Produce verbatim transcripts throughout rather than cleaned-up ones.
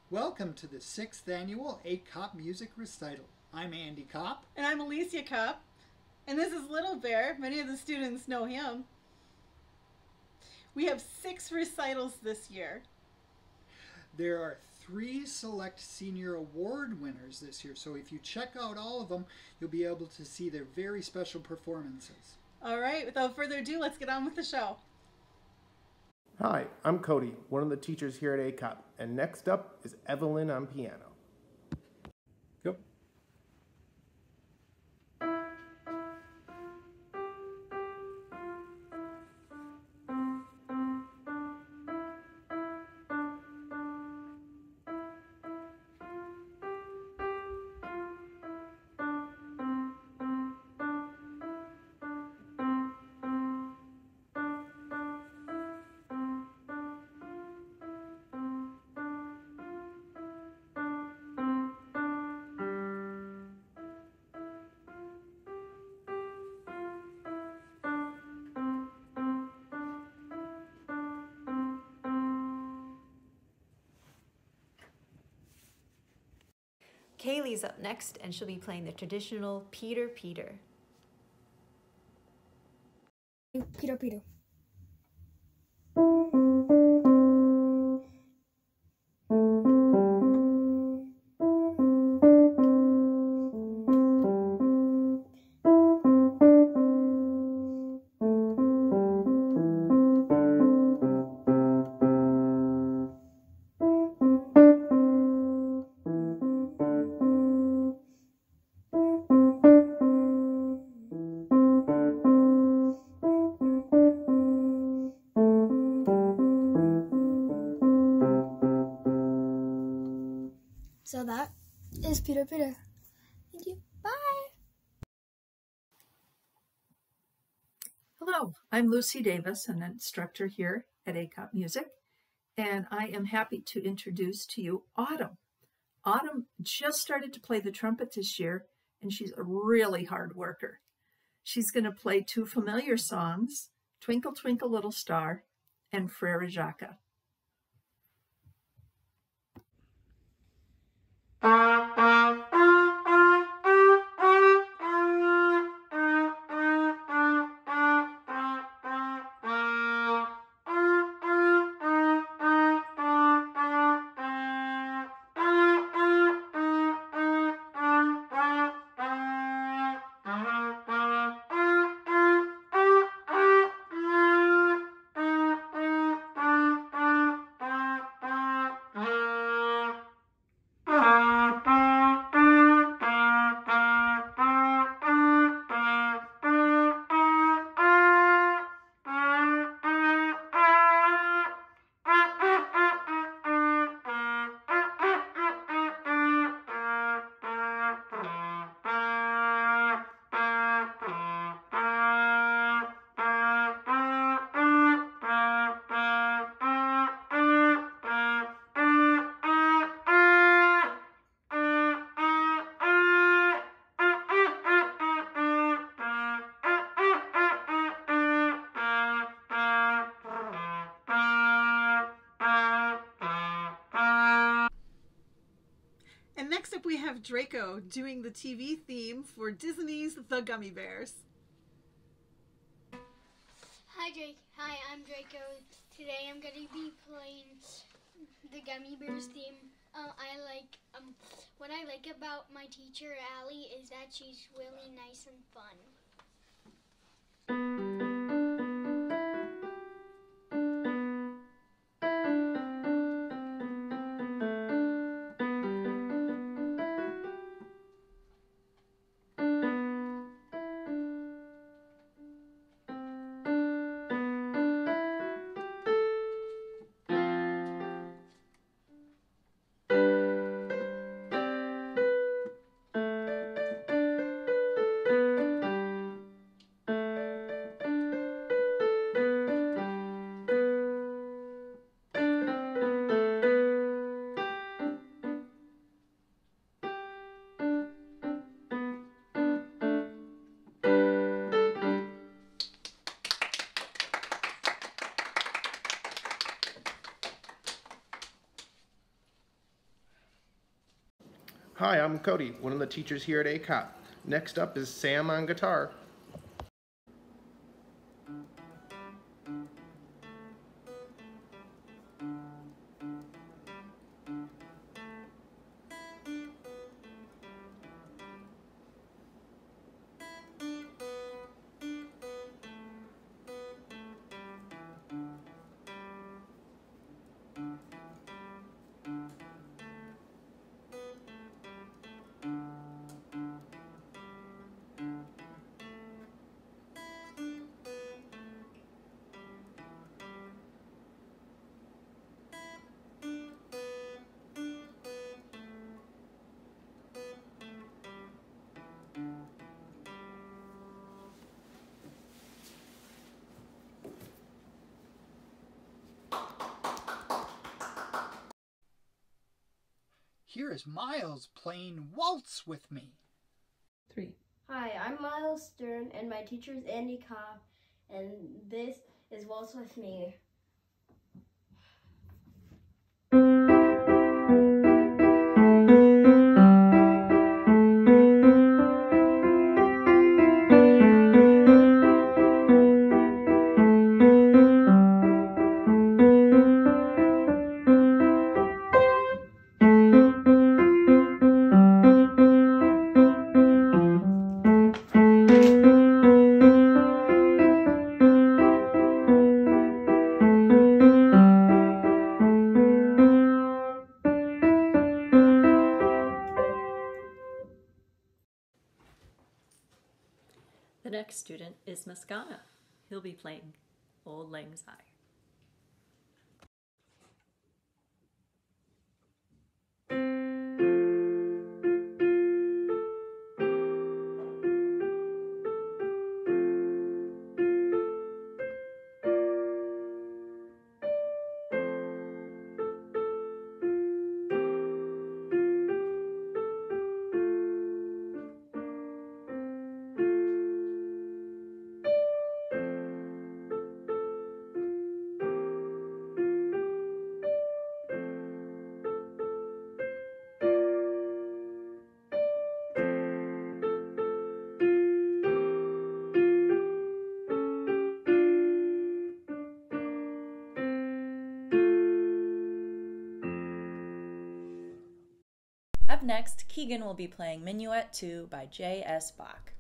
Welcome to the sixth annual A COP Music Recital. I'm Andy Kopp. And I'm Alicia Kopp. And this is Little Bear. Many of the students know him. We have six recitals this year. There are three select senior award winners this year, so if you check out all of them, you'll be able to see their very special performances. All right, without further ado, let's get on with the show. Hi, I'm Cody, one of the teachers here at A COP, and next up is Evelyn on piano. Go. Kaylee's up next, and she'll be playing the traditional Peter Peter. Peter Peter. So that is Peter Peter. Thank you. Bye. Hello, I'm Lucy Davis, an instructor here at A COP Music, and I am happy to introduce to you Autumn. Autumn just started to play the trumpet this year, and she's a really hard worker. She's going to play two familiar songs, Twinkle, Twinkle, Little Star and Frere Jacques. And next up we have Draco doing the T V theme for Disney's The Gummy Bears. Hi, Drake. Hi, I'm Draco. Today I'm going to be playing the Gummy Bears theme. Uh, I like, um, what I like about my teacher, Allie, is that she's really nice and fun. Hi, I'm Cody, one of the teachers here at A C O P. Next up is Sam on guitar. Here is Miles playing Waltz with Me. Three. Hi, I'm Miles Stern, and my teacher is Andy Kopp, and this is Waltz with Me. The next student is Mascana. He'll be playing Old Lang Syne. Up next, Keegan will be playing Minuet two by J S Bach.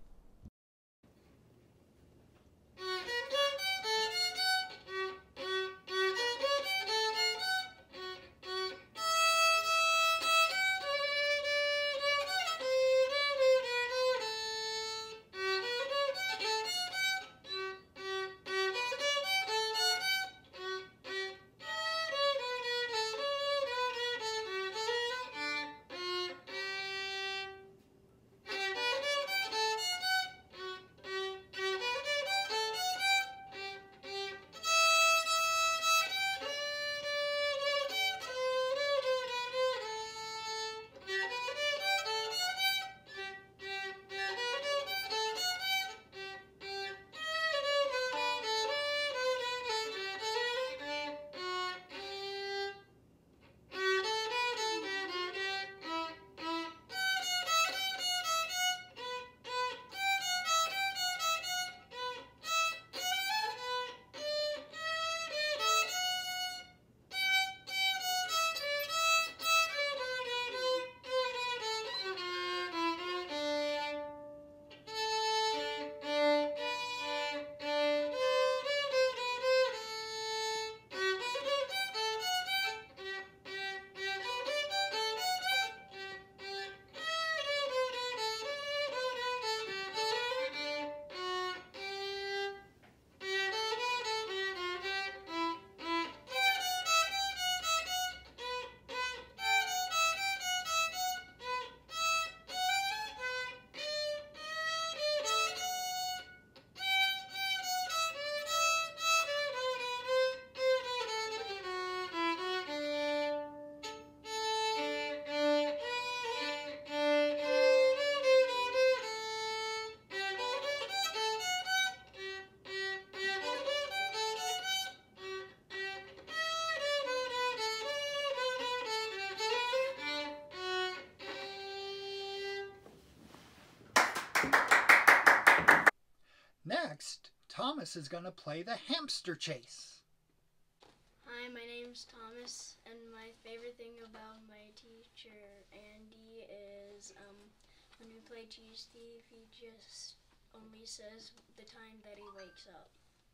next, Thomas is going to play the hamster chase. Hi, my name's Thomas, and my favorite thing about my teacher, Andy, is um, when we play Cheese Thief, he just only says the time that he wakes up.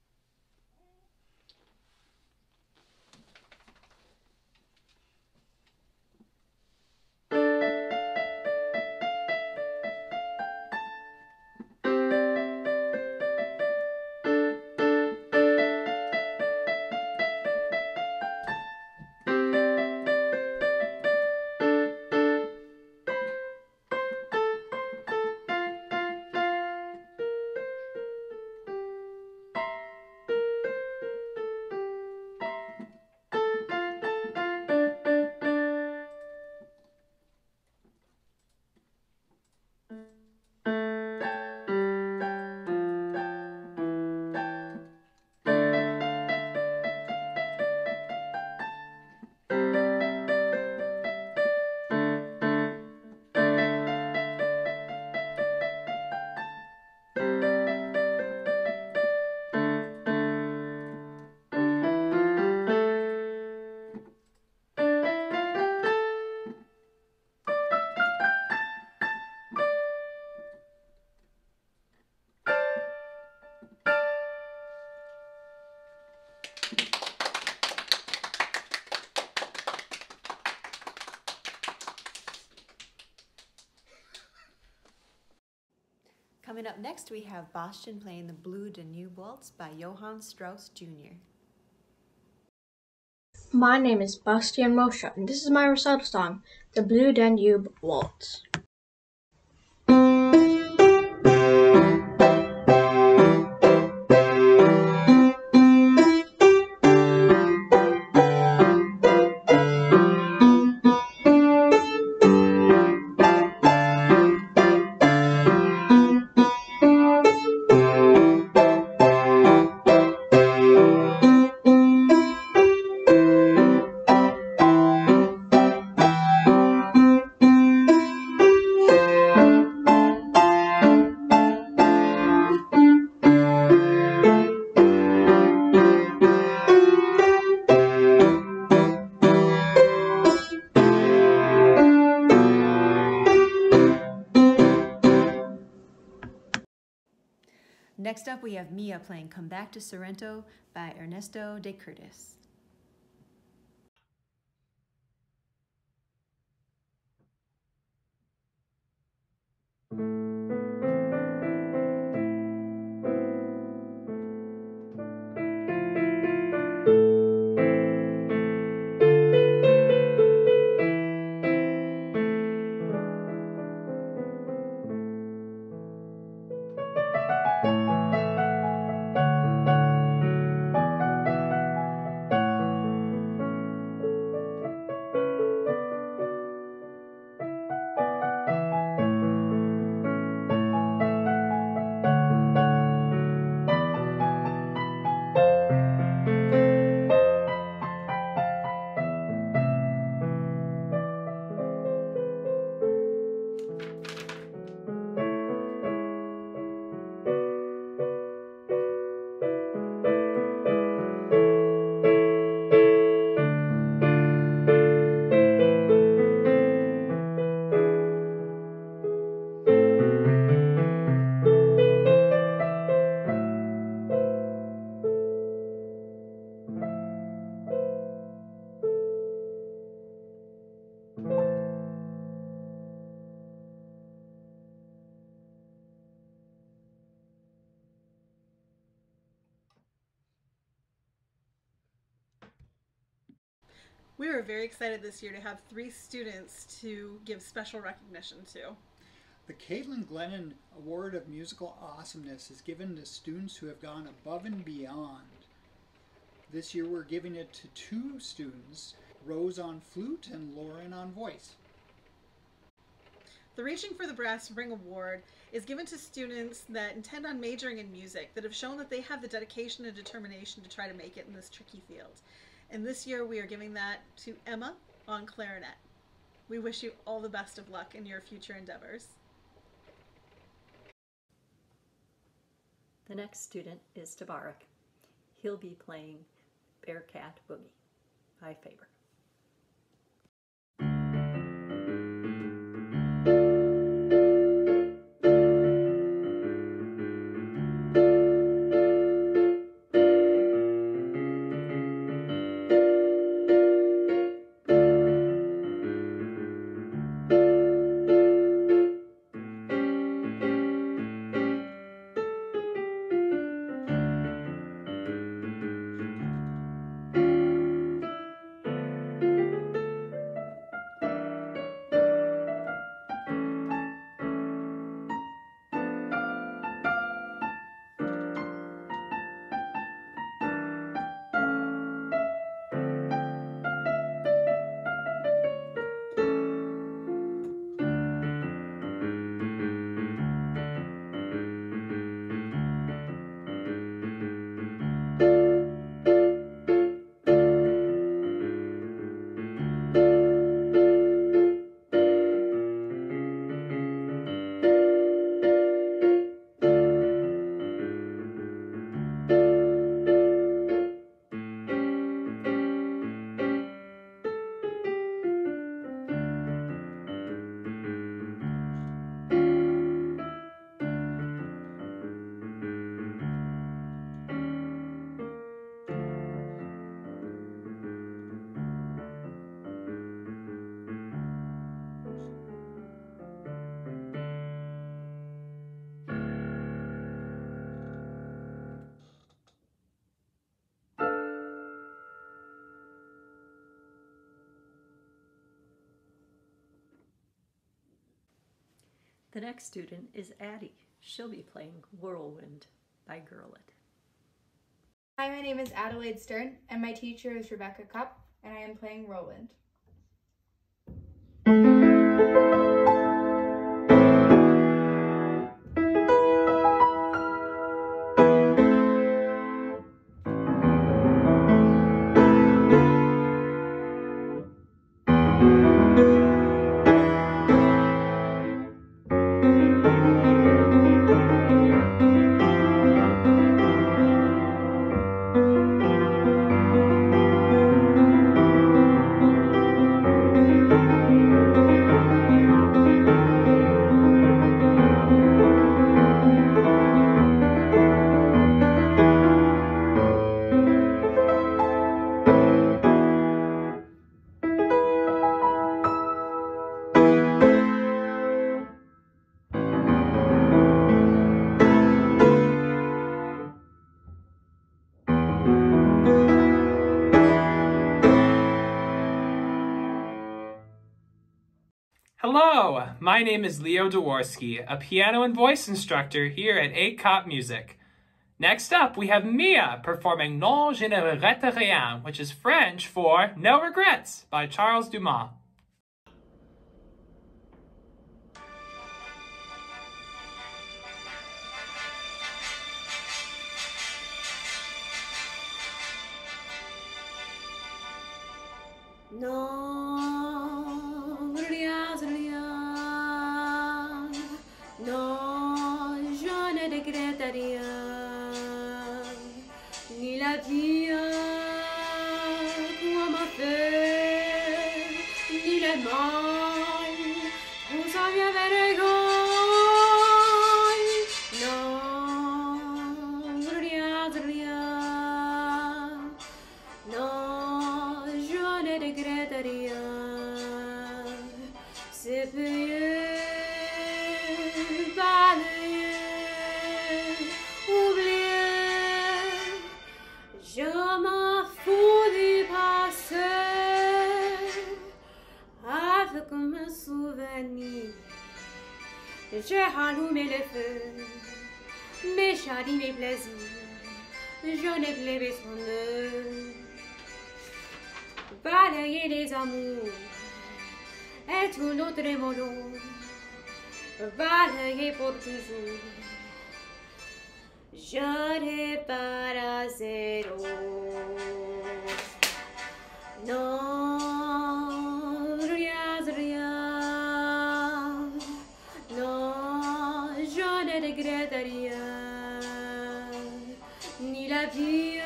Coming up next, we have Bastian playing the Blue Danube Waltz by Johann Strauss Junior My name is Bastian Moshe, and this is my recital song, The Blue Danube Waltz. Next up, we have Mia playing Come Back to Sorrento by Ernesto de Curtis. We were very excited this year to have three students to give special recognition to. The Caitlin Glennon Award of Musical Awesomeness is given to students who have gone above and beyond. This year we're giving it to two students, Rose on flute and Lauren on voice. The Reaching for the Brass Ring Award is given to students that intend on majoring in music, that have shown that they have the dedication and determination to try to make it in this tricky field. And this year we are giving that to Emma on clarinet. We wish you all the best of luck in your future endeavors. The next student is Tabarak. He'll be playing Bearcat Boogie by Faber. The next student is Addie. She'll be playing Whirlwind by Gurlitt. Hi, my name is Adelaide Stern, and my teacher is Rebecca Cupp, and I am playing Whirlwind. Hello, my name is Leo Dworsky, a piano and voice instructor here at A C O P Music. Next up, we have Mia performing Non je ne regrette rien, which is French for No Regrets by Charles Dumas. Non, rien, rien. Non, je ne regrette rien. Ni la vie qu'on m'a fait, ni le mal où ça vient vergogne. Non, rien, rien. Non, je ne regrette rien. C'est payé, balayé, oublié. Je m'en fous du passé avec un souvenir. J'ai allumé le feu, mes charries, mes plaisirs. Je n'ai plus besoin de balayer les amours et tout notre mollo, balayer pour toujours. Je repars à zéro. Non, rien, rien. Non, je ne regrette rien. vie,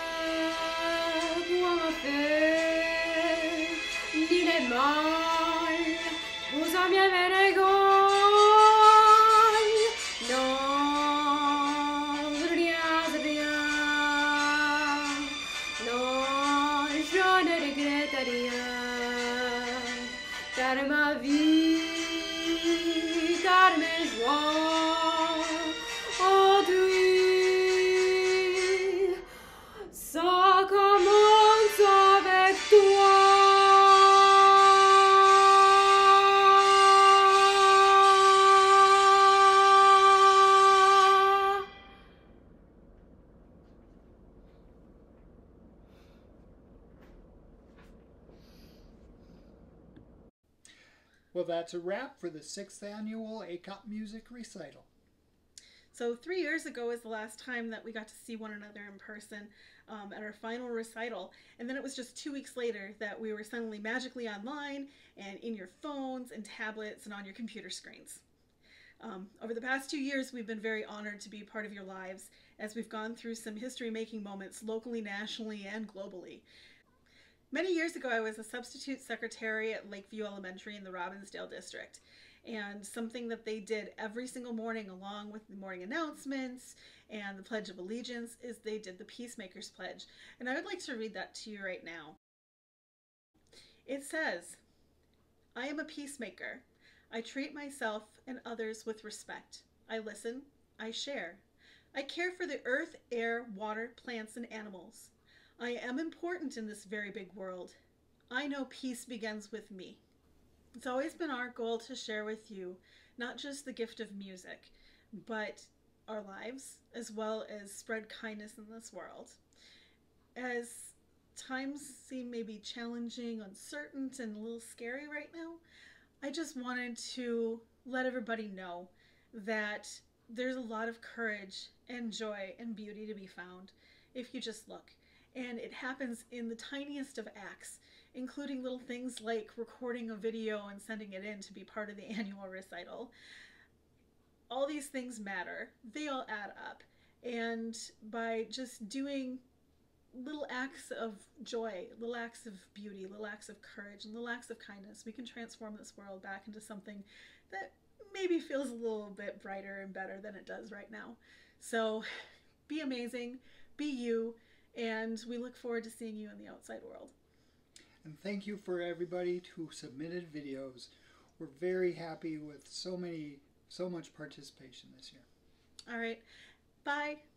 quoi m'a fait, ni les mal, vous en bien non, rien, rien, non, je ne regrette rien, car ma vie, car mes joies, aujourd'hui, ça commence avec toi. Well, that's a wrap for the sixth annual A C O P Music Recital. So three years ago is the last time that we got to see one another in person um, at our final recital. And then it was just two weeks later that we were suddenly magically online and in your phones and tablets and on your computer screens. Um, over the past two years, we've been very honored to be part of your lives as we've gone through some history-making moments locally, nationally, and globally. Many years ago, I was a substitute secretary at Lakeview Elementary in the Robbinsdale district. And something that they did every single morning along with the morning announcements and the Pledge of Allegiance is they did the Peacemakers Pledge. And I would like to read that to you right now. It says, "I am a peacemaker. I treat myself and others with respect. I listen. I share. I care for the earth, air, water, plants, and animals. I am important in this very big world. I know peace begins with me." It's always been our goal to share with you not just the gift of music, but our lives, as well as spread kindness in this world. As times seem maybe challenging, uncertain, and a little scary right now, I just wanted to let everybody know that there's a lot of courage and joy and beauty to be found if you just look. And it happens in the tiniest of acts, including little things like recording a video and sending it in to be part of the annual recital. All these things matter. They all add up. And by just doing little acts of joy, little acts of beauty, little acts of courage, and little acts of kindness, we can transform this world back into something that maybe feels a little bit brighter and better than it does right now. So be amazing, be you, and we look forward to seeing you in the outside world. And thank you for everybody who submitted videos. We're very happy with so many, so much participation this year. All right, bye.